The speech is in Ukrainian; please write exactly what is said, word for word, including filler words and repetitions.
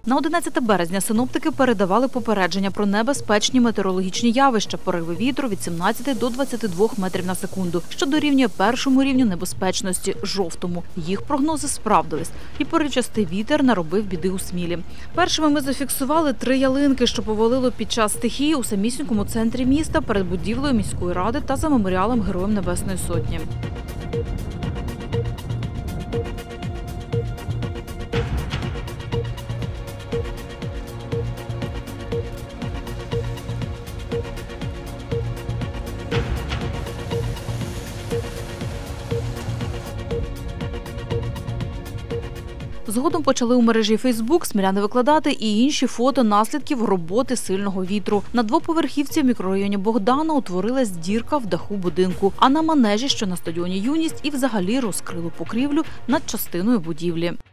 На одинадцяте березня синоптики передавали попередження про небезпечні метеорологічні явища – пориви вітру від сімнадцяти до двадцяти двох метрів на секунду, що дорівнює першому рівню небезпечності – жовтому. Їх прогнози справдились, і поривчастий вітер наробив біди у Смілі. Першими ми зафіксували три ялинки, що повалило під час стихії у самісінькому центрі міста перед будівлею міської ради та за меморіалом Героям Небесної Сотні. Згодом почали у мережі Фейсбук сміляни викладати і інші фото наслідків роботи сильного вітру. На двоповерхівці в мікрорайоні Богдана утворилась дірка в даху будинку, а на манежі, що на стадіоні «Юність», і взагалі розкрило покрівлю над частиною будівлі.